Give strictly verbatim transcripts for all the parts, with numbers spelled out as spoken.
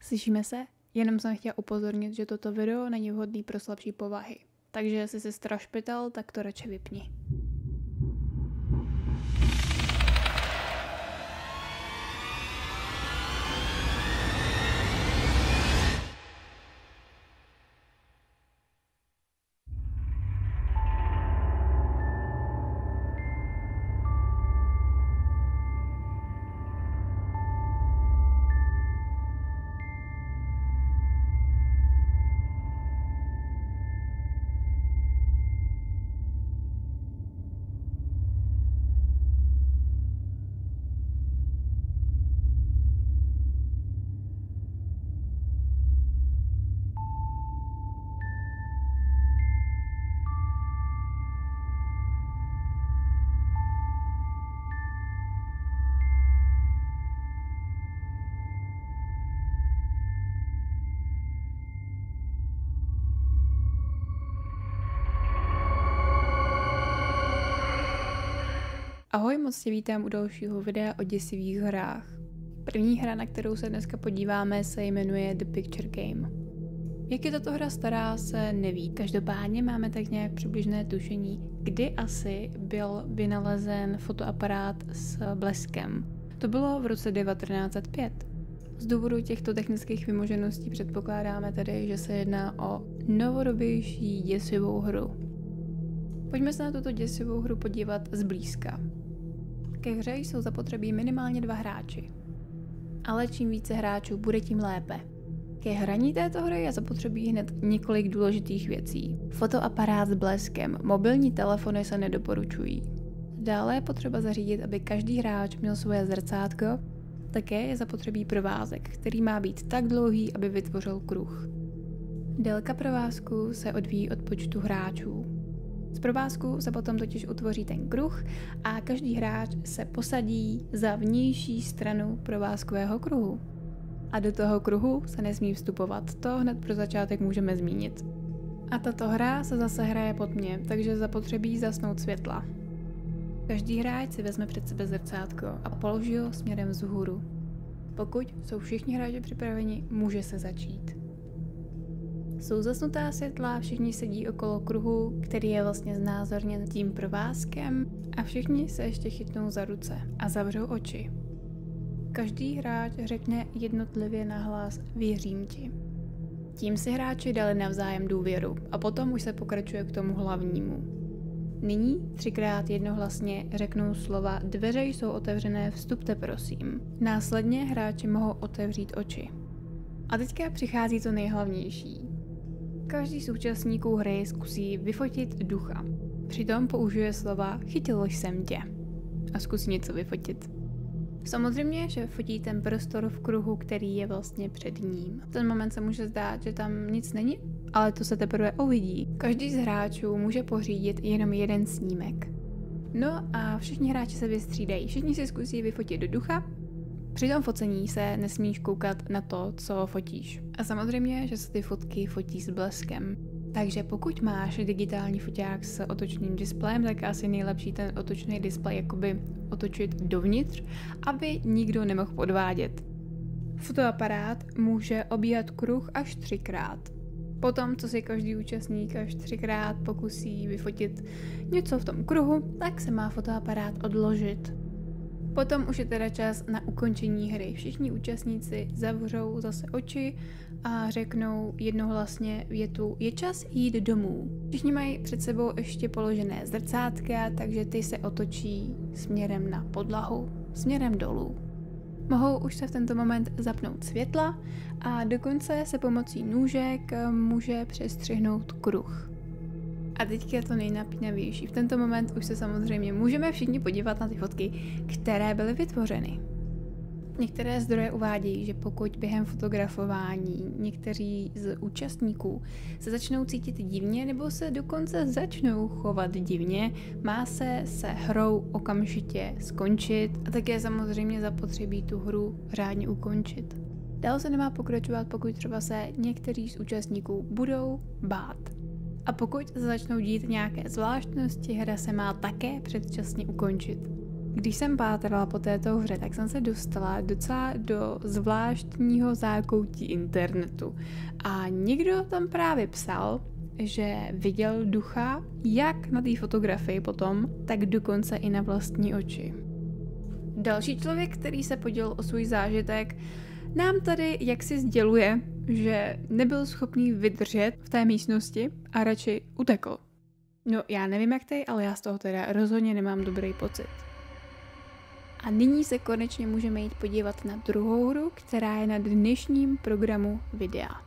Slyšíme se? Jenom jsem chtěla upozornit, že toto video není vhodný pro slabší povahy. Takže jestli jsi strašpitel, tak to radši vypni. Ahoj, moc tě vítám u dalšího videa o děsivých hrách. První hra, na kterou se dneska podíváme, se jmenuje The Picture Game. Jak je tato hra stará, se neví. Každopádně máme tak nějak přibližné tušení, kdy asi byl vynalezen fotoaparát s bleskem. To bylo v roce devatenáct set pět. Z důvodu těchto technických vymožeností předpokládáme tedy, že se jedná o novodobější děsivou hru. Pojďme se na tuto děsivou hru podívat zblízka. Ke hře jsou zapotřebí minimálně dva hráči. Ale čím více hráčů bude, tím lépe. Ke hraní této hry je zapotřebí hned několik důležitých věcí. Fotoaparát s bleskem, mobilní telefony se nedoporučují. Dále je potřeba zařídit, aby každý hráč měl svoje zrcátko. Také je zapotřebí provázek, který má být tak dlouhý, aby vytvořil kruh. Délka provázku se odvíjí od počtu hráčů. Z provázku se potom totiž utvoří ten kruh a každý hráč se posadí za vnější stranu provázkového kruhu. A do toho kruhu se nesmí vstupovat, to hned pro začátek můžeme zmínit. A tato hra se zase hraje pod mě, takže zapotřebí zasnout světla. Každý hráč si vezme před sebe zrcátko a položí ho směrem vzhůru. Pokud jsou všichni hráči připraveni, může se začít. Jsou zasnutá světla, všichni sedí okolo kruhu, který je vlastně znázorněn tím provázkem a všichni se ještě chytnou za ruce a zavřou oči. Každý hráč řekne jednotlivě nahlas věřím ti. Tím si hráči dali navzájem důvěru a potom už se pokračuje k tomu hlavnímu. Nyní třikrát jednohlasně řeknou slova dveře jsou otevřené, vstupte prosím. Následně hráči mohou otevřít oči. A teďka přichází to nejhlavnější. Každý z účastníků hry zkusí vyfotit ducha. Přitom použije slova chytil jsem tě a zkusí něco vyfotit. Samozřejmě, že fotí ten prostor v kruhu, který je vlastně před ním. V ten moment se může zdát, že tam nic není, ale to se teprve uvidí. Každý z hráčů může pořídit jenom jeden snímek. No a všichni hráči se vystřídají. Všichni si zkusí vyfotit do ducha. Při tom focení se nesmíš koukat na to, co fotíš. A samozřejmě, že se ty fotky fotí s bleskem. Takže pokud máš digitální foťák s otočným displejem, tak asi nejlepší ten otočný displej jakoby otočit dovnitř, aby nikdo nemohl podvádět. Fotoaparát může obíhat kruh až třikrát. Potom, co si každý účastník až třikrát pokusí vyfotit něco v tom kruhu, tak se má fotoaparát odložit. Potom už je teda čas na ukončení hry. Všichni účastníci zavřou zase oči a řeknou jednohlasně větu je čas jít domů. Všichni mají před sebou ještě položené zrcátka, takže ty se otočí směrem na podlahu, směrem dolů. Mohou už se v tento moment zapnout světla a dokonce se pomocí nůžek může přestřihnout kruh. A teďka je to nejnapínavější. V tento moment už se samozřejmě můžeme všichni podívat na ty fotky, které byly vytvořeny. Některé zdroje uvádějí, že pokud během fotografování někteří z účastníků se začnou cítit divně nebo se dokonce začnou chovat divně, má se se hrou okamžitě skončit a také samozřejmě zapotřebí tu hru řádně ukončit. Dál se nemá pokračovat, pokud třeba se někteří z účastníků budou bát. A pokud se začnou dít nějaké zvláštnosti, hra se má také předčasně ukončit. Když jsem pátrala po této hře, tak jsem se dostala docela do zvláštního zákoutí internetu. A někdo tam právě psal, že viděl ducha jak na té fotografii potom, tak dokonce i na vlastní oči. Další člověk, který se podělil o svůj zážitek, nám tady jaksi sděluje, že nebyl schopný vydržet v té místnosti a radši utekl. No já nevím jak ty, ale já z toho teda rozhodně nemám dobrý pocit. A nyní se konečně můžeme jít podívat na druhou hru, která je na dnešním programu videa.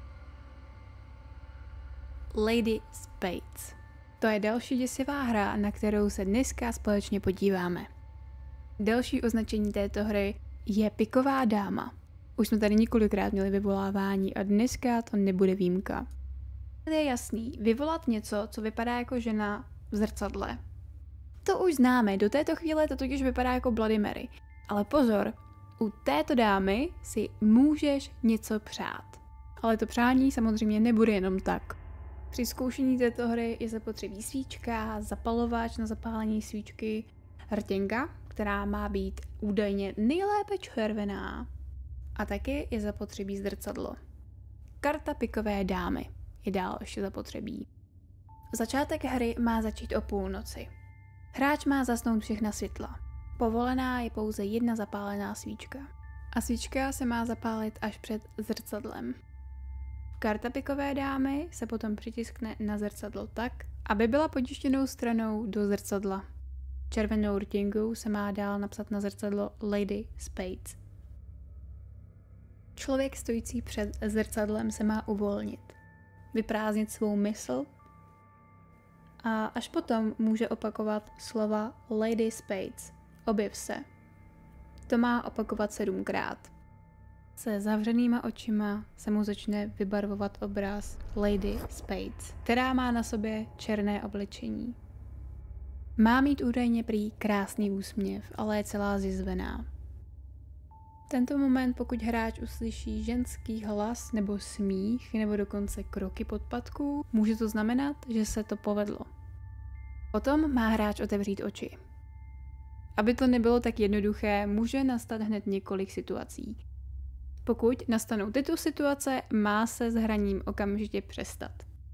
Lady Spades. To je další děsivá hra, na kterou se dneska společně podíváme. Další označení této hry je piková dáma. Už jsme tady několikrát měli vyvolávání a dneska to nebude výjimka. Je jasný, vyvolat něco, co vypadá jako žena v zrcadle. To už známe, do této chvíle to totiž vypadá jako Bloody Mary. Ale pozor, u této dámy si můžeš něco přát. Ale to přání samozřejmě nebude jenom tak. Při zkoušení této hry je zapotřebí svíčka, zapalovač na zapálení svíčky, rtěnka, která má být údajně nejlépe červená. A taky je zapotřebí zrcadlo. Karta pikové dámy je dál ještě zapotřebí. Začátek hry má začít o půlnoci. Hráč má zasnout všechna světla. Povolená je pouze jedna zapálená svíčka. A svíčka se má zapálit až před zrcadlem. Karta pikové dámy se potom přitiskne na zrcadlo tak, aby byla potištěnou stranou do zrcadla. Červenou rtěnkou se má dál napsat na zrcadlo Lady Spades. Člověk stojící před zrcadlem se má uvolnit, vyprázdnit svou mysl a až potom může opakovat slova Lady Spades, objev se. To má opakovat sedmkrát. Se zavřenýma očima se mu začne vybarvovat obraz Lady Spades, která má na sobě černé oblečení. Má mít údajně prý krásný úsměv, ale je celá zjizvená. V tento moment, pokud hráč uslyší ženský hlas nebo smích, nebo dokonce kroky podpatků, může to znamenat, že se to povedlo. Potom má hráč otevřít oči. Aby to nebylo tak jednoduché, může nastat hned několik situací. Pokud nastanou tyto situace, má se s hraním okamžitě přestat.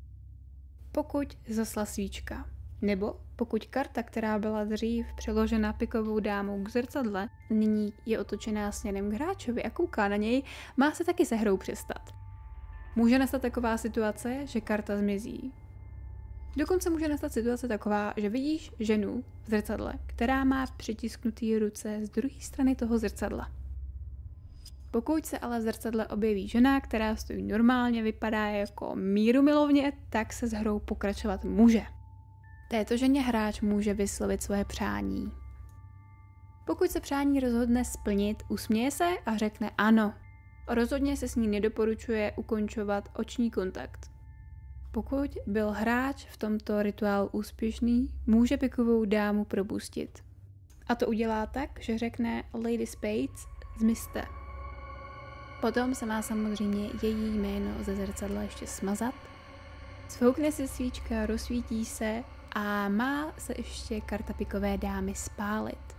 Pokud zasla svíčka, nebo pokud karta, která byla dřív přeložena pikovou dámou k zrcadle, nyní je otočená směrem k hráčovi a kouká na něj, má se taky se hrou přestat. Může nastat taková situace, že karta zmizí. Dokonce může nastat situace taková, že vidíš ženu v zrcadle, která má přitisknutý ruce z druhé strany toho zrcadla. Pokud se ale v zrcadle objeví žena, která stojí normálně, vypadá jako mírumilovně, tak se s hrou pokračovat může. Této ženě hráč může vyslovit svoje přání. Pokud se přání rozhodne splnit, usměje se a řekne ano. Rozhodně se s ní nedoporučuje ukončovat oční kontakt. Pokud byl hráč v tomto rituálu úspěšný, může pikovou dámu propustit. A to udělá tak, že řekne Lady Spades, zmizte. Potom se má samozřejmě její jméno ze zrcadla ještě smazat. Svoukne se svíčka, rozsvítí se a má se ještě karta pikové dámy spálit.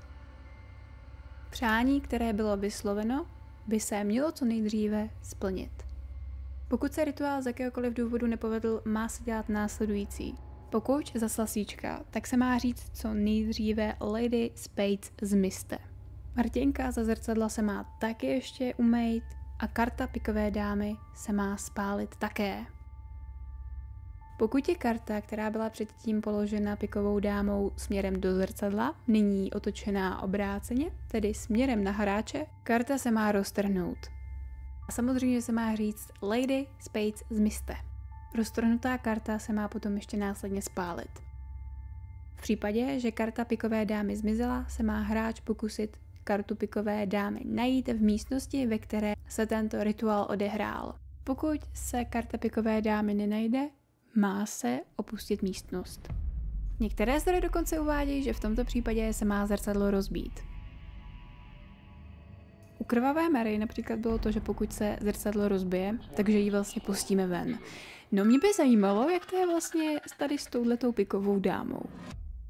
Přání, které bylo vysloveno, by se mělo co nejdříve splnit. Pokud se rituál z jakéhokoliv důvodu nepovedl, má se dělat následující. Pokud zasla svíčka, tak se má říct co nejdříve Lady Spades zmizte. Rtěnka za zrcadla se má taky ještě umýt a karta pikové dámy se má spálit také. Pokud je karta, která byla předtím položena pikovou dámou směrem do zrcadla, nyní otočená obráceně, tedy směrem na hráče, karta se má roztrhnout. A samozřejmě se má říct Lady Spades zmizte. Roztrhnutá karta se má potom ještě následně spálit. V případě, že karta pikové dámy zmizela, se má hráč pokusit kartu pikové dámy najít v místnosti, ve které se tento rituál odehrál. Pokud se karta pikové dámy nenajde, má se opustit místnost. Některé zdroje dokonce uvádějí, že v tomto případě se má zrcadlo rozbít. U krvavé Mary například bylo to, že pokud se zrcadlo rozbije, takže ji vlastně pustíme ven. No mě by zajímalo, jak to je vlastně tady s touhletou pikovou dámou.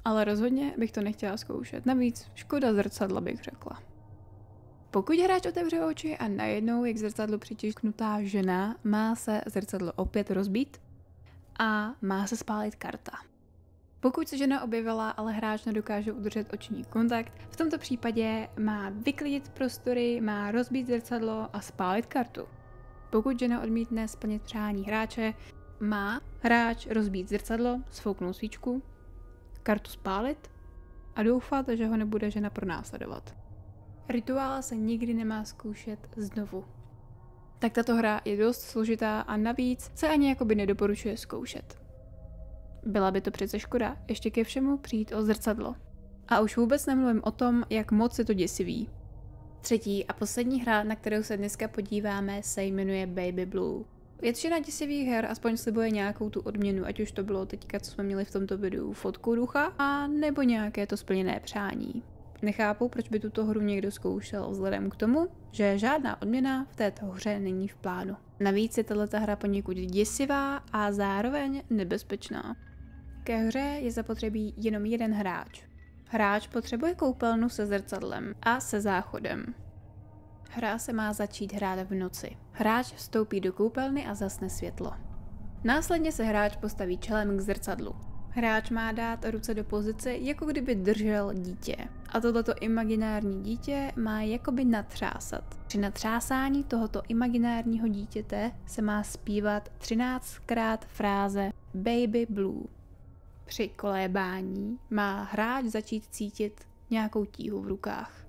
ale rozhodně bych to nechtěla zkoušet. Navíc škoda zrcadla, bych řekla. Pokud hráč otevře oči a najednou je k zrcadlu přitisknutá žena, má se zrcadlo opět rozbít a má se spálit karta. Pokud se žena objevila, ale hráč nedokáže udržet oční kontakt, v tomto případě má vyklidit prostory, má rozbít zrcadlo a spálit kartu. Pokud žena odmítne splnit přání hráče, má hráč rozbít zrcadlo, sfouknout svíčku, kartu spálit a doufat, že ho nebude žena pronásledovat. Rituál se nikdy nemá zkoušet znovu. Tak tato hra je dost složitá a navíc se ani jakoby nedoporučuje zkoušet. Byla by to přece škoda ještě ke všemu přijít o zrcadlo. A už vůbec nemluvím o tom, jak moc je to děsivý. Třetí a poslední hra, na kterou se dneska podíváme, se jmenuje Baby Blue. Většina děsivých her aspoň slibuje nějakou tu odměnu, ať už to bylo teďka, co jsme měli v tomto videu, fotku ducha, a nebo nějaké to splněné přání. Nechápu, proč by tuto hru někdo zkoušel vzhledem k tomu, že žádná odměna v této hře není v plánu. Navíc je tato hra poněkud děsivá a zároveň nebezpečná. Ke hře je zapotřebí jenom jeden hráč. Hráč potřebuje koupelnu se zrcadlem a se záchodem. Hra se má začít hrát v noci. Hráč vstoupí do koupelny a zasne světlo. Následně se hráč postaví čelem k zrcadlu. Hráč má dát ruce do pozice, jako kdyby držel dítě. A tohleto imaginární dítě má jakoby natřásat. Při natřásání tohoto imaginárního dítěte se má zpívat třináctkrát fráze Baby Blue. Při kolébání má hráč začít cítit nějakou tíhu v rukách.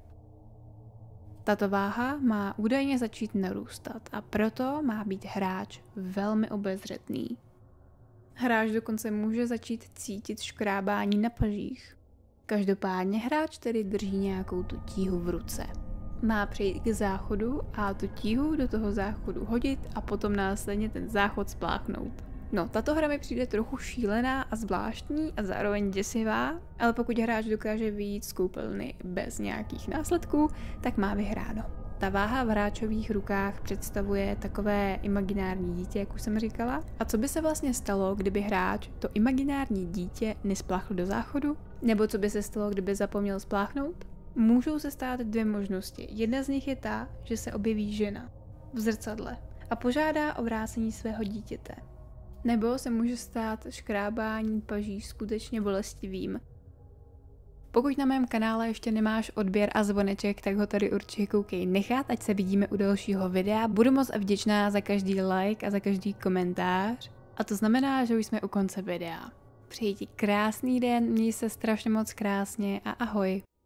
Tato váha má údajně začít narůstat a proto má být hráč velmi obezřetný. Hráč dokonce může začít cítit škrábání na pažích. Každopádně hráč tedy drží nějakou tu tíhu v ruce. Má přejít k záchodu a tu tíhu do toho záchodu hodit a potom následně ten záchod spláchnout. No, tato hra mi přijde trochu šílená a zvláštní a zároveň děsivá, ale pokud hráč dokáže vyjít z koupelny bez nějakých následků, tak má vyhráno. Ta váha v hráčových rukách představuje takové imaginární dítě, jak už jsem říkala. A co by se vlastně stalo, kdyby hráč to imaginární dítě nespláchl do záchodu? Nebo co by se stalo, kdyby zapomněl spláchnout? Můžou se stát dvě možnosti. Jedna z nich je ta, že se objeví žena v zrcadle a požádá o vrácení svého dítěte. Nebo se může stát škrábání paží skutečně bolestivým. Pokud na mém kanále ještě nemáš odběr a zvoneček, tak ho tady určitě koukej nechat, ať se vidíme u dalšího videa. Budu moc vděčná za každý like a za každý komentář. A to znamená, že už jsme u konce videa. Přeji ti krásný den, měj se strašně moc krásně a ahoj.